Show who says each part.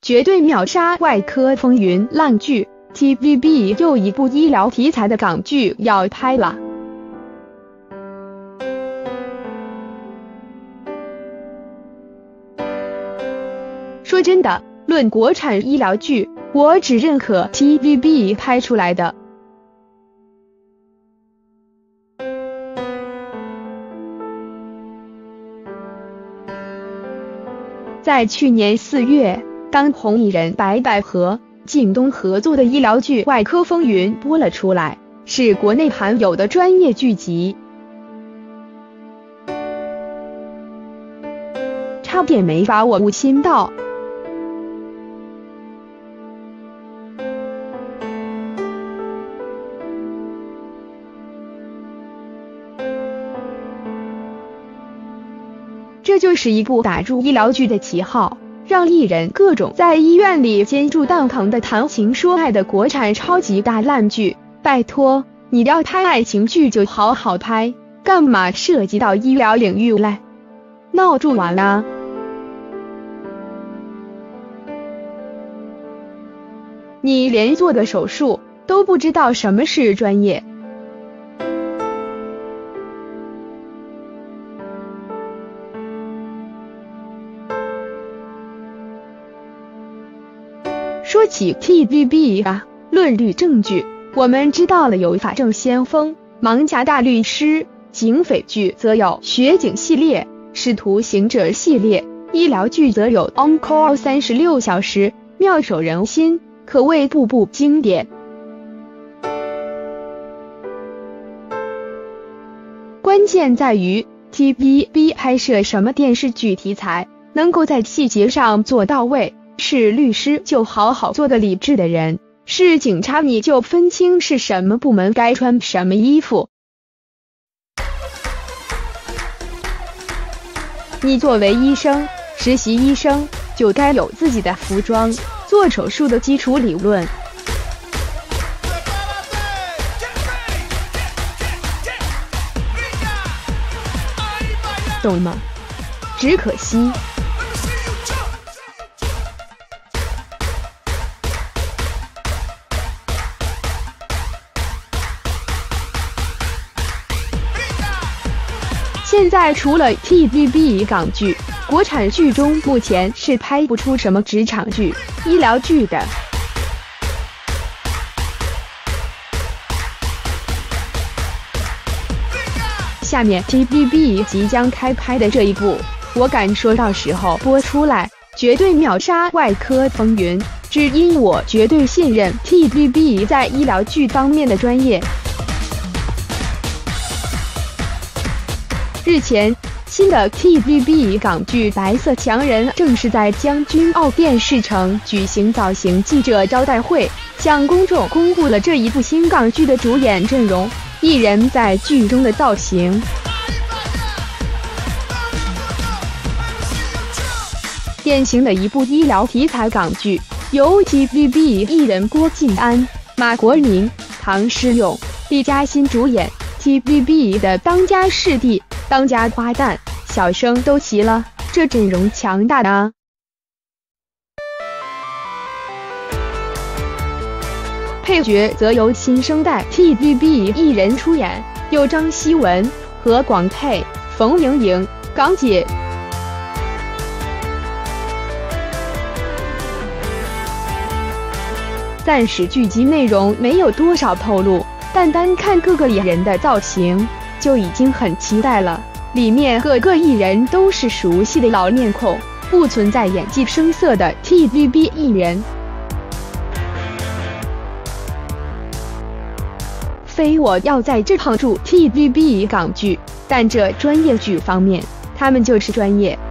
Speaker 1: 绝对秒杀外科风云烂剧 ，Tvb 又一部医疗题材的港剧要拍了。说真的，论国产医疗剧，我只认可 Tvb 拍出来的。在去年4月，当红艺人白百合、靳东合作的医疗剧《外科风云》播了出来，是国内罕有的专业剧集，差点没把我误亲到。这就是一部打住医疗剧的旗号，让艺人各种在医院里煎住蛋疼的谈情说爱的国产超级大烂剧。拜托，你要拍爱情剧就好好拍，干嘛涉及到医疗领域来？闹住完了。你连做个手术都不知道什么是专业。说起 Tvb 啊，论律证据，我们知道了有法证先锋、盲侠大律师，警匪剧则有血警系列、使徒行者系列，医疗剧则有 On Call 36小时，妙手仁心，可谓部部经典。关键在于 Tvb 拍摄什么电视剧题材，能够在细节上做到位。是律师就好好做个理智的人，是警察你就分清是什么部门该穿什么衣服。你作为医生，实习医生就该有自己的服装，做手术的基础理论。懂吗？只可惜现在除了 Tvb 港剧，国产剧中目前是拍不出什么职场剧、医疗剧的。下面 Tvb 即将开拍的这一部，我敢说到时候播出来，绝对秒杀外科风云，只因我绝对信任 Tvb 在医疗剧方面的专业。日前，新的 Tvb 港剧《白色强人》正是在将军澳电视城举行造型记者招待会，向公众公布了这一部新港剧的主演阵容、艺人在剧中的造型。典型的一部医疗题材港剧，由 Tvb 艺人郭晋安、马国明、唐诗咏、李嘉欣主演。Tvb 的当家视帝、当家花旦、小生都齐了，这阵容强大啊！配角则由新生代 Tvb 艺人出演，有张希文、何广沛、冯盈盈、港姐。暂时剧集内容没有多少透露，但单看各个艺人的造型，就已经很期待了。里面各个艺人都是熟悉的老面孔，不存在演技生涩的 Tvb 艺人。非我要在这捧住 Tvb 港剧，但这专业剧方面，他们就是专业。